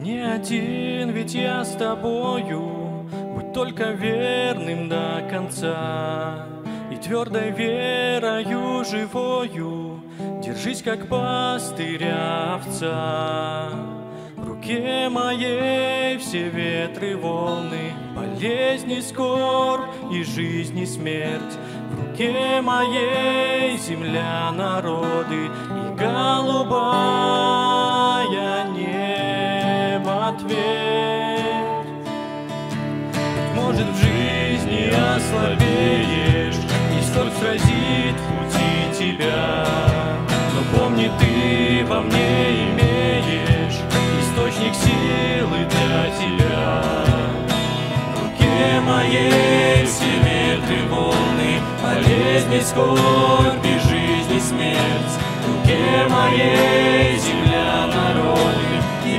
не один, ведь я с тобою. Будь только верным до конца и твердой верою живою. Держись, как пастыря овца. В руке моей все ветры, волны, болезни, скорбь и жизнь и смерть. В руке моей земля, народы и голубая небо твердь. Быть может, в жизни ослабеешь, и скорбь сразит пути тебя. Но помни, ты во мне имеешь источник силы для тебя. В руке моей все ветры, волны, болезни, скорбь и жизнь и смерть. В руке моей земля, народы и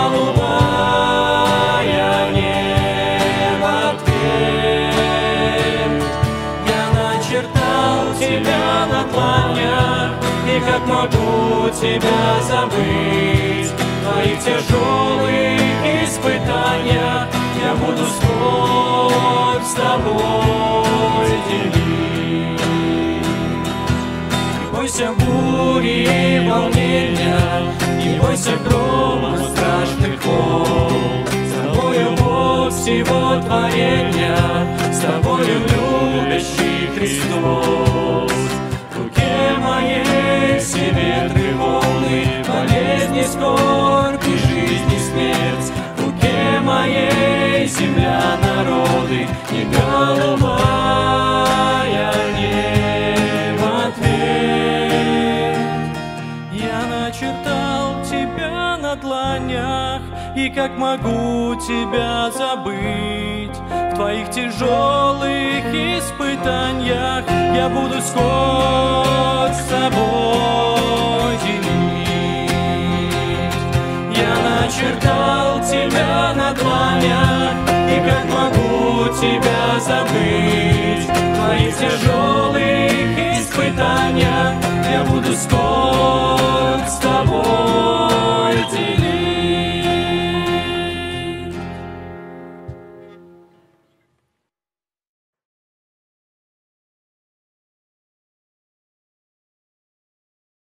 голубая небо твердь. Я начертал тебя на дланях, и как могу тебя забыть? В твоих тяжелых испытаниях я буду скорбь с тобой делить. Не бойся бури и волнения, не бойся грома страшных волн. С тобою Бог всего творения, с тобою любящий Христос. В руке моей все ветры, волны, болезни, скорбь и жизнь и смерть. В руке моей земля, народы и голубая небо твердь. Я начертал тебя на дланях, и как могу тебя забыть? В твоих тяжелых испытаниях я буду скорбь с тобой делить. Я начертал тебя на дланях, и как могу тебя забыть? В твоих тяжелых испытаниях я буду скорбь